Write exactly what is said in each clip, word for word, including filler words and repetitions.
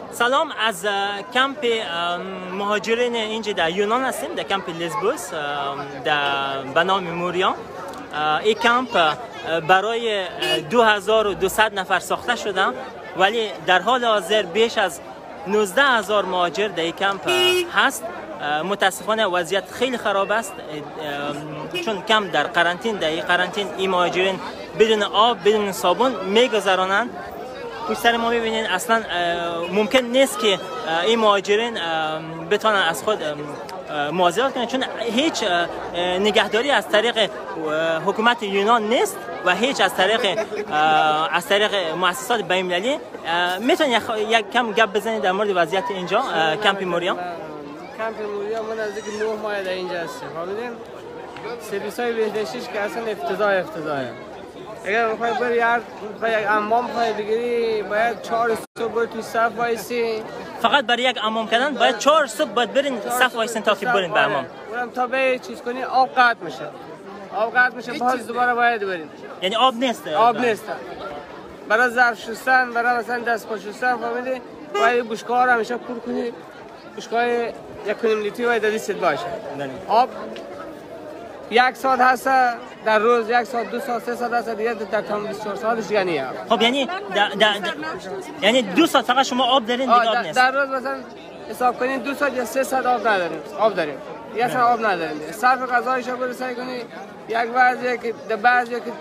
سلام، از کمپ مهاجرین اینجا در یونان هستیم، در کمپ لزبوس در به نام موریا. این کمپ برای دو هزار و دویست نفر ساخته شده، ولی در حال حاضر بیش از نوزده هزار مهاجر در این کمپ هست. متاسفانه وضعیت خیلی خراب است، چون کمپ در قرنطین در این قرنطین این مهاجرین بدون آب بدون صابون میگذرانند. پشت سر ما میبینید اصلا ممکن نیست که این مهاجرین بتونن از خود مواظبت کنند، چون هیچ نگهداری از طریق حکومت یونان نیست و هیچ از طریق از طریق مؤسسات بین‌المللی. میتونید یک کم گپ بزنید در مورد وضعیت اینجا کمپ موریا؟ کمپ موریا ما نزدیک نه ماه در اینجا هستیم. فهمیدین سرویس‌های بهداشتیش که اصلا افتضاح افتضاحه. اگر میخوای بری هر میخوای یک حمام میخوای بگیری باید چهار صبح بری توی صف وایسی. فقط برای یک حمام کردن باید چهار صبح باید برین صف وایسین تا که برین به حمام. اونم تا به چیز کنی آب قطع میشه. آب قطع میشه باز دوباره باید برین. یعنی آب نیست. آب نیست. برای ظرف شستن، برای مثلا دست پا شستن فهمیدی باید بشکه‌ها رو همیشه پر کنی. بشکه‌های یک کنیم لیتری باید دستت باشه. آب یک ساعت هست در روز، یک ساعت دو ساعت سه ساعت هست دیگه در تمام بیست و چهار ساعتش دیگه نیست. خب یعنی دا دا دا یعنی دو ساعت فقط شما آب دارین دیگه آب نیست. در روز مثلا حساب کنید دو ساعت یا سه ساعت آب نداریم. آب داریم. یا اصلا آب نداریم. صرف غذایش رو سعی کنید یک بعضی که در بعضی که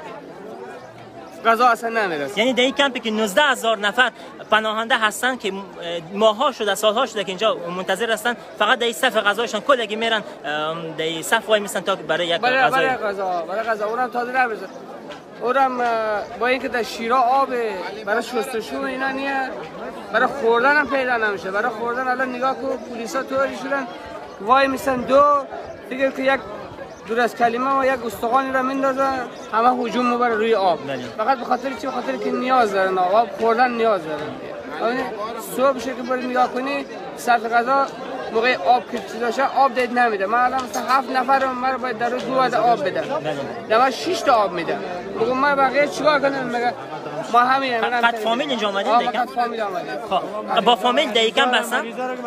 غذا اصلا نمیرسه. یعنی در این کمپی که نوزده هزار نفر پناهنده هستن که ماها شده سالها شده که اینجا منتظر هستن، فقط در این صف غذایشان کلگی میرن در این صف وای میسن تا برای یک برای غذا برای غذا برای غذا اونم تازه نمیرسه. اونم با اینکه در شیرا آب برای شستشو اینا نیه، برای خوردن هم پیدا نمیشه. برای خوردن الان نگاه کو پلیسا طوری شدن وای میسن دو دیگه که یک دور از کلمه و یک استخوانی را میندازه همه هجوم میبره روی آب. فقط به خاطر چی؟ به خاطر که نیاز دارن آب خوردن نیاز دارن. صبح که برید نگاه کنی صف غذا موقع آب که چیزاشه آب دید نمیده. من الان مثلا هفت نفر من باید در روز دو عدد آب بدم. در شش تا آب میده. میگم من بقیه چیکار کنم؟ میگه ما همین قد فامیل اینجا اومدید دیگه. قد فامیل اومدید. خب با فامیل دقیقاً بسن.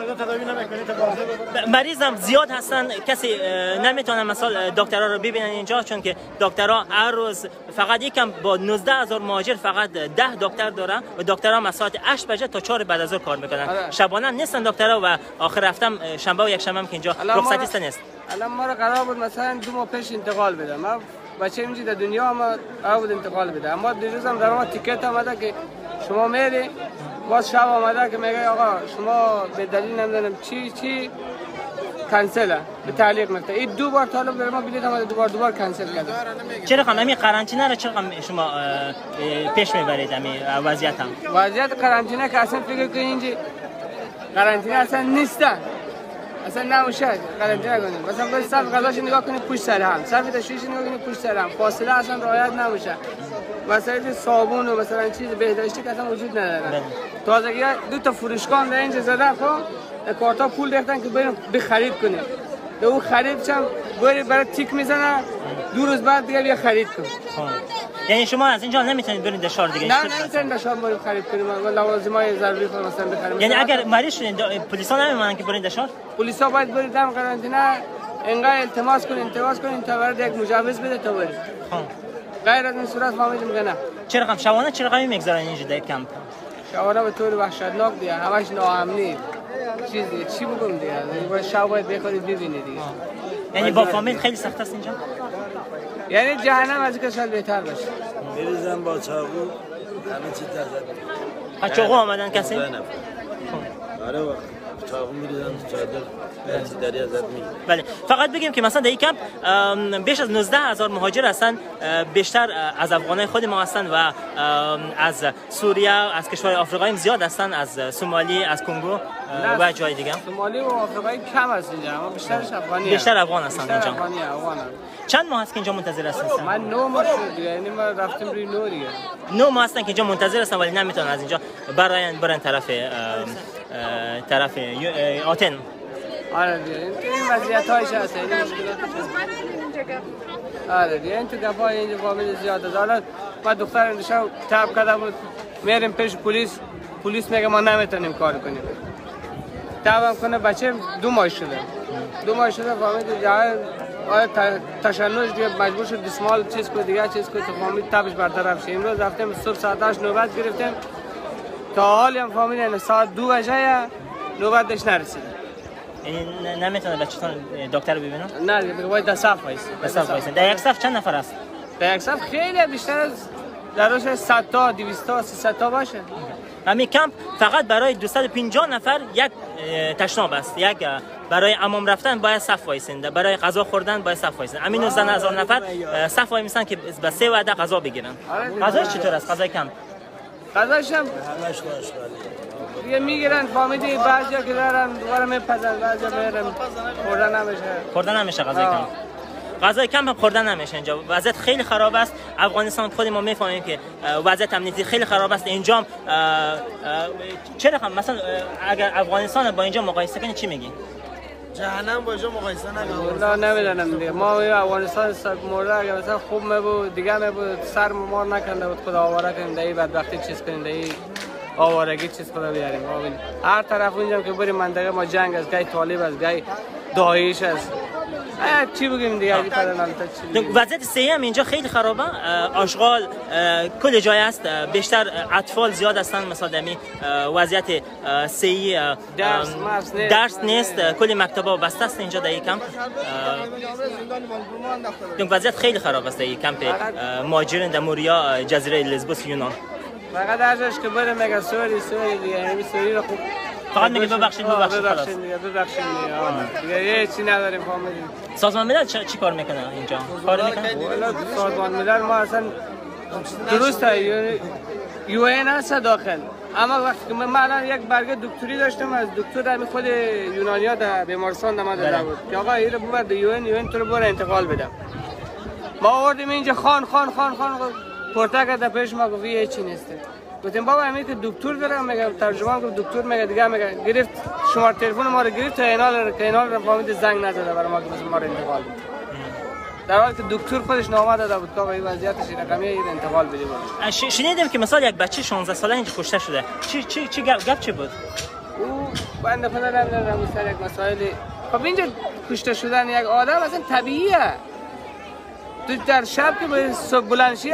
مریضم زیاد هستن، کسی نمیتونه مثلا دکترها رو ببینن اینجا، چون که دکترها هر روز فقط یکم با نوزده هزار مهاجر فقط ده دکتر دارن و دکترها مساعت هشت بجه تا چهار بعد از ظهر کار میکنن. شبانه نیستن دکترها و آخر هفته شنبه و یک شنبه که اینجا رخصتی نیست. الان ما رو قرار بود مثلا دو ماه پیش انتقال بدم. ما بچه اینجا در دنیا ما قرار بود انتقال بده، اما دیروز هم در ما تیکت آمده که شما میری، باز شب آمده که میگه آقا شما به دلیل نمیدونم چی چی کنسله به تعلیق میفته. این دو بار طالب در ما بلیط آمده دو بار دو بار کنسل کرده. چرا خانم همین قرنطینه رو چرا شما پیش میبرید همین وضعیت هم؟ وضعیت قرنطینه که اصلا فکر کنید اینجا قرنطینه اصلا نیستن. اصلا نمیشه قرنطینه کنید. مثلا برید صف غذاش نگاه کنید پشت سر هم، صف تشویش نگاه کنید پشت سر هم، فاصله اصلا رعایت نمیشه. مثلا صابون و مثلا چیز بهداشتی که اصلا وجود نداره. تازگی دو تا فروشگاه در اینجا زدن، خب کارتا پول ریختن که بریم بخرید کنیم. به اون خرید چم بری برای تیک میزنه، دو روز بعد دیگه بیا خرید کن. یعنی شما از اینجا نمیتونید برید دشار دیگه؟ نه نمیتونید دشار برید خرید کنیم و لوازمای ضروری خود مثلا بخریم. یعنی اگر مریض شدین پلیسا نمیمونن که برید دشار؟ پلیسا باید برید دم قرنطینه انقدر التماس کنین التماس کنین تا برای یک مجوز بده تا برید. غیر از این صورت فهمیدیم میگه نه. چرا رقم شبانه چرا رقمی میگذارن اینجا در کمپ؟ شبانه به طور وحشتناک دیگه، همش ناامنی. چیزی چی بگم دیگه؟ باید شب باید بخورید ببینید دیگه. یعنی با فامیل خیلی سخت است اینجا؟ یعنی جهنم از اینکه شاید بهتر باشه. میریزن با چاقو همه چی تزد. ها چاقو آمدن کسی؟ آره واقعا چاقو میریزن چادر دریا زد می. بله فقط بگیم که مثلا در این کمپ بیش از نوزده هزار مهاجر هستن، بیشتر از افغانای خود ما هستن و از سوریه، از کشور آفریقایی زیاد هستن، از سومالی، از کنگو و جای دیگه. سومالی و آفریقایی کم هست اینجا، اما بیشترش افغانیه. بیشتر افغان هستن اینجا. افغانی افغانن. چند ماه هست که اینجا منتظر هستن؟ من نه ماه شد دیگه، یعنی ما رفتیم روی نو دیگه. نه ماه هستن که اینجا منتظر هستن ولی نمیتونن از اینجا برن برن طرف طرف آتن. آره دیگه این وضعیت هایش هست، این مشکلات آره دیگه این تو دفعه اینجا فامیل زیاد است. حالا ما دختر اندشا تاب کرده بود میریم پیش پلیس پلیس میگه ما نمیتونیم کار کنیم. دعوام کنه بچه دو ماه شده دو ماه شده فهمید جای تشنج دیگه مجبور شد دستمال چیز کو دیگه چیز کو تو فهمید تبش برطرف شه. امروز رفتیم صبح ساعت هشت نوبت گرفتیم تا حالی هم فهمیدن ساعت دو بجه نوبتش نرسیده. یعنی نمیتونه بچه‌تون دکتر رو ببینن؟ نه دیگه باید در صف وایسه. در صف وایسه. در یک صف چند نفر است؟ در یک صف خیلی بیشتر از در روز صد تا دویست تا سیصد تا باشه. همین کمپ فقط برای دویست و پنجاه نفر یک تشناب است. یک برای حمام رفتن باید صف وایسین، برای غذا خوردن باید صف وایسین. همین نوزده هزار نفر صف وای میسن که به سه وعده غذا بگیرن. غذاش چطور است؟ غذای کمپ غذاش هم دیگه میگیرن فامیلی بعضیا که دارن دوباره میپزن بعضیا میرن خوردن نمیشه خوردن نمیشه غذای کمپ. غذای کمپ هم خوردن نمیشه اینجا. وضعیت خیلی خراب است. افغانستان خود ما میفهمیم که وضعیت امنیتی خیلی خراب است. اینجا چرا هم مثلا اگر افغانستان با اینجا مقایسه کنی چی میگی؟ جهنم با اینجا مقایسه نکنه. نه نمیدونم دیگه. ما افغانستان سر مرده اگه مثلا خوب میبود دیگه میبود سر ما نکنده بود خدا آواره کنیم دایی بدبختی چیز کنیم دایی آوارگی چیز خدا بیاریم. هر طرف اونجا که بریم منطقه ما جنگ است، گای طالب است، گای داعش است. چی بگیم دیگه اگه پدرنال تا چی. وضعیت صحی هم اینجا خیلی خرابه. آشغال کل جای است. بیشتر اطفال زیاد هستند. مثلا دمی وضعیت صحی درس درس نیست. کل مکتبا بسته است اینجا در این کمپ. وضعیت خیلی خراب است در این کمپ مهاجرین در موریا جزیره لزبوس یونان. فقط درجش که بره میگه سوری سوری دیگه همین سوری رو خوب فقط میگه ببخشید ببخشید خلاص دیگه ببخشید دیگه دیگه هیچی نداریم فهمیدیم. سازمان ملل چی کار میکنه اینجا؟ کار میکنه؟ والا سازمان ملل ما اصلا درسته یو این هست داخل، اما وقتی که من الان یک برگه دکتری داشتم از دکتر در خود یونانیا در بیمارستان دم داده بود که آقا اینو ببر به یو این یو این تو رو بر انتقال بده. ما آوردیم اینجا خان خان خان خان پورتا کرده پیش ما گفت هیچ چیزی نیست. گفتم بابا همین که دکتر داره میگه ترجمان گفت دکتر میگه دیگه میگه گرفت شماره تلفن ما رو گرفت تا اینال که اینال رو فهمید زنگ نزده برای ما که ما رو انتقال بده. در حالی که دکتر خودش نامه داده بود که این وضعیتش رقمی این انتقال بده بود. شنیدم که مثلا یک بچه شانزده ساله اینجا کشته شده. چی چی چی گپ چی بود؟ او بنده خدا نمیدونم سر یک مسائلی. خب اینجا کشته شدن یک آدم اصلا طبیعیه. تو در شب که به صبح بلند شی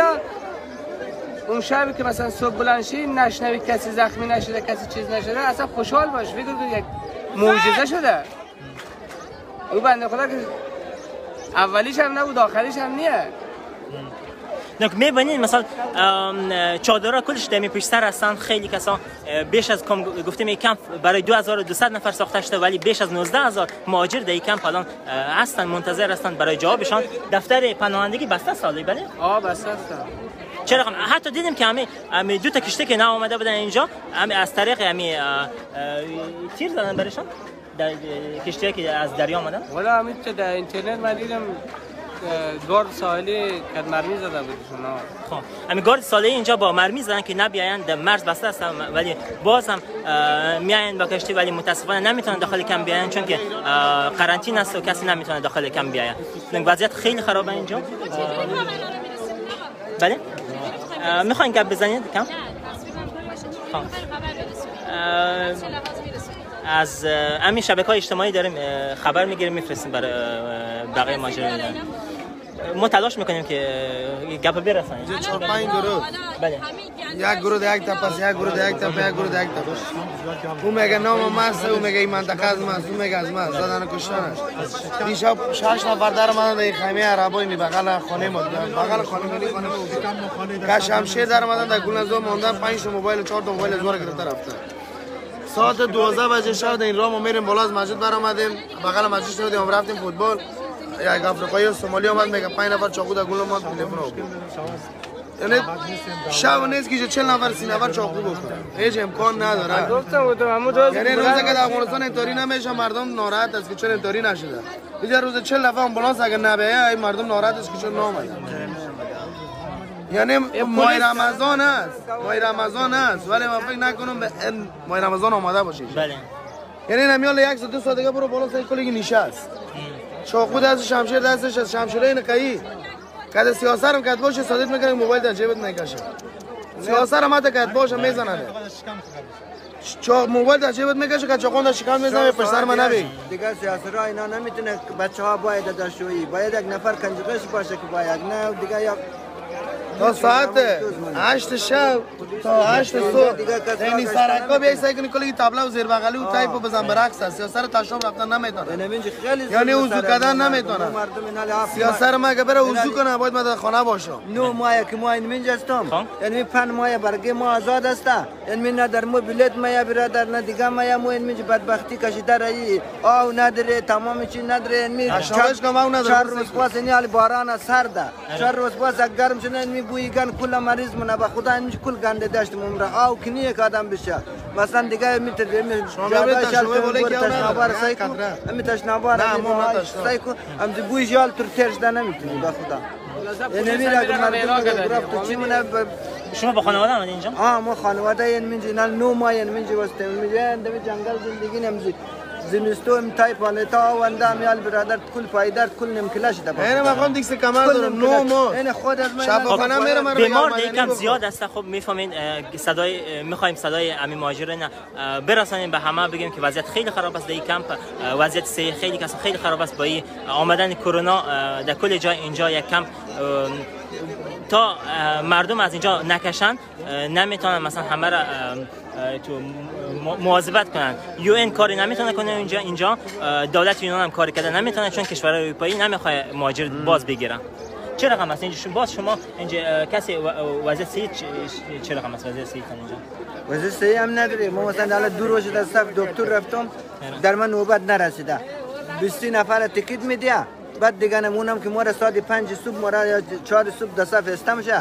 اون شبی که مثلا صبح بلند شی نشنوی کسی زخمی نشده کسی چیز نشده اصلا خوشحال باش فکر کن یک معجزه شده. او بنده خدا که اولیش هم نبود آخریش هم نیه. نک میبینید مثلا چادرها کلش دمی پیشتر هستن. خیلی کسا بیش از کم گفتیم این کمپ برای دو هزار و دویست نفر ساخته شده ولی بیش از نوزده هزار مهاجر در این کمپ الان هستن منتظر هستن برای جوابشان. دفتر پناهندگی بسته است سالی بله؟ آه بسته است. چرا حتی دیدیم که همه همه دو تا کشتی که نه آمده بودن اینجا همه از طریق همه تیر زدن برشان در کشتی که از دریا آمدن. والا همین در اینترنت من دیدم گارد ساحلی که مرمی زده بودشون. خب همین گارد ساحلی اینجا با مرمی زدن که نبیاین در مرز بسته هستن ولی باز هم میاین با کشتی ولی متاسفانه نمیتونن داخل کم بیاین چون که قرنطینه است و کسی نمیتونه داخل کم بیاین. وضعیت خیلی خرابه اینجا. بله میخواین گپ بزنید کم؟ از همین شبکه‌های اجتماعی داریم خبر میگیریم میفرستیم برای بقیه ماجرا. ما تلاش میکنیم که گپ برسونیم. اینجا چهار پنج گروه. بله. یک گروه یک تا پس یک گروه یک تا یک گروه یک تا. اون میگه نام ماست، اون میگه این منطقه از ماست، اون میگه از ماست. زدن کشتنش. دیشب شش نفر در اومدن در خیمه عربایی می بغل خانه ما. بغل خانه ملی خانه بود. که شمشیر در اومدن در گلنزو ماندن پنج تا موبایل چهار تا موبایل زور گرفته رفتن. ساعت دوازده بجه شب این راه ما میریم بالا از مسجد برآمدیم بغل مسجد شدیم رفتیم فوتبال. یک افریقایی و سومالی اومد میگه پنج نفر چاقو در گل ما تلفن آورد. یعنی شب نیست که چهل نفر سی نفر چاقو بکنه. هیچ امکان نداره. گفتم بودم همون روز یعنی روزی که در افغانستان اینطوری نمیشه مردم ناراحت است که چرا اینطوری نشده. اینجا روز چهل نفر آمبولانس اگر نبیه مردم ناراحت است که چرا نامده. یعنی ماه رمضان است. ماه رمضان است ولی من فکر نکنم به ماه رمضان آماده باشه. بله. یعنی نمیال یک ساعت دو ساعت دیگه برو بالا سر کلی نشست. چاقو دست شمشیر دستش از شمشیره این قایی. کد سیاست هم کد باشه صادق میکنه موبایل در جیبت نکشه. سیاست ما تکت باشه میزنن چا موبایل در جیبت میکشه که چاقون در شکم میزنه پر سر من نبی دیگه سیاست را اینا نمیتونه بچه ها باید داشویی باید یک نفر کنجقش باشه که باید نه دیگه یا تا ساعت هشت شب تا هشت صبح یعنی سرکا بیای سعی کنی کلی تابلو و زیر بغلی و تایپ و بزن برعکس است سیاست تشام رفتن نمیتونه یعنی وضو کردن نمیتونه سیاست ما که بره وضو کنه باید ما در خانه باشم نو ماه که ما این منج هستم یعنی پن ماه برگه ما آزاد است یعنی نه در مو بلیت ما یا برادر نه دیگه ما یا مو این منج بدبختی کشیده رایی آو نداره تمام چی نداره یعنی چهار روز پاس یعنی باران سرده چهار روز پاس گرم شده بویگان کل مریض منه با خدا اینش کل گنده داشتم عمره آو کنی یک آدم بشه مثلا دیگه میتونه می جاده شال تو تشنابار سایکو امی تشنابار سایکو ام دی بوی جال تو ترش ده نمیتونی با خدا یعنی میره اگر مردم گرفت تو چی منه شما با خانواده آمدید اینجا؟ آه ما خانواده این منجی نال نو ماه این منجی واسطه میگه اندمی جنگل زندگی نمیزی زمستون تایپ والتا و اندام یال برادر کل پایدار کل نمکلاش ده این مقام دیگه کمر دارم نو ماه این خود از من شب خانه میرم من بیمار یکم زیاد است خب میفهمین صدای میخوایم صدای امی مهاجرین برسانیم به همه بگیم که وضعیت خیلی خراب است در این کمپ وضعیت سه خیلی کس خیلی خراب است با آمدن کرونا در کل جای اینجا یک کمپ تا مردم از اینجا نکشن نمیتونن مثلا همه را تو مواظبت کنن یو ان کاری نمیتونه کنه اینجا اینجا دولت یونان هم کاری کرده نمیتونه چون کشورهای اروپایی نمیخواد مهاجر باز بگیرن چه رقم است اینجا باز شما اینجا کسی وضعیت صحی چه رقم است وضعیت صحی اینجا وضعیت صحی هم نداره ما مثلا حالا دو روز در صف دکتر رفتم در من نوبت نرسیده بیست نفر تیکت میده بعد دیگه نمونم که ما را ساعت پنج صبح ما را یا چهار صبح در صف استم شه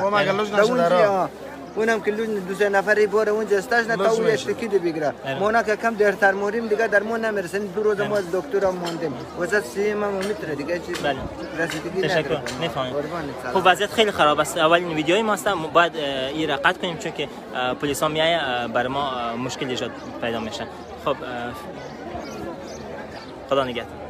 اونم که لوج دو سه نفری باره اونجا استاش نه تا اون یک تیکت بگیره ما که کم درتر موریم دیگه در مون نمیرسن دو روز ما از دکتر هم موندیم واسه سیم هم میتره دیگه چی رسیدگی تشکر میفهمم خب وضعیت خیلی خراب است اولین ویدیوی ما است باید این را قطع کنیم چون که پلیس ها میایه برای ما مشکل ایجاد پیدا میشه خب خدا نگهدار